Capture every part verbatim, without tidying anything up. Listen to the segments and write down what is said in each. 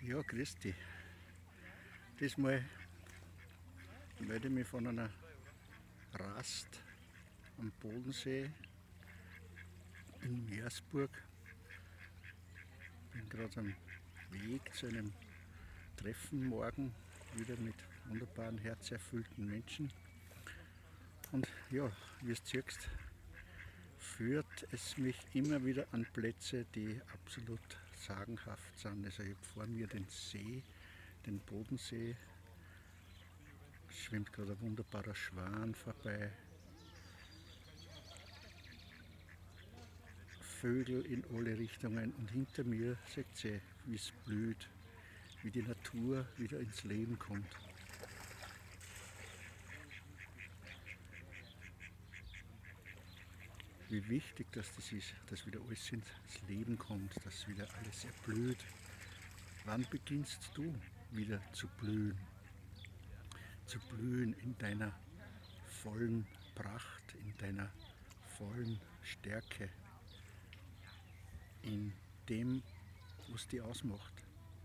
Ja, grüß dich. Diesmal melde ich mich von einer Rast am Bodensee in Meersburg. Bin gerade am Weg zu einem Treffen morgen, wieder mit wunderbaren, herzerfüllten Menschen. Und ja, wie du siehst, führt es mich immer wieder an Plätze, die absolut sagenhaft sind. Also ich habe vor mir den See, den Bodensee, schwimmt gerade ein wunderbarer Schwan vorbei. Vögel in alle Richtungen und hinter mir seht ihr, wie es blüht, wie die Natur wieder ins Leben kommt. Wie wichtig dass das ist, dass wieder alles ins Leben kommt, dass wieder alles erblüht. Wann beginnst du wieder zu blühen? Zu blühen in deiner vollen Pracht, in deiner vollen Stärke, in dem, was dich ausmacht.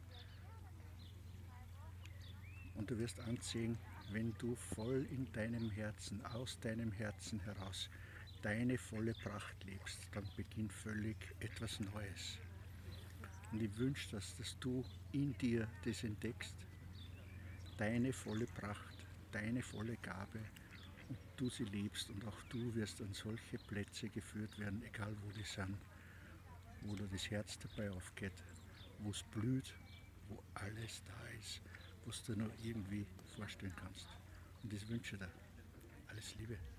Und du wirst ansehen, wenn du voll in deinem Herzen, aus deinem Herzen heraus, deine volle Pracht lebst, dann beginnt völlig etwas Neues. Und ich wünsche das, dass du in dir das entdeckst, deine volle Pracht, deine volle Gabe, und du sie liebst, und auch du wirst an solche Plätze geführt werden, egal wo die sind, wo dir das Herz dabei aufgeht, wo es blüht, wo alles da ist, was du nur irgendwie vorstellen kannst. Und das wünsche ich dir. Alles Liebe.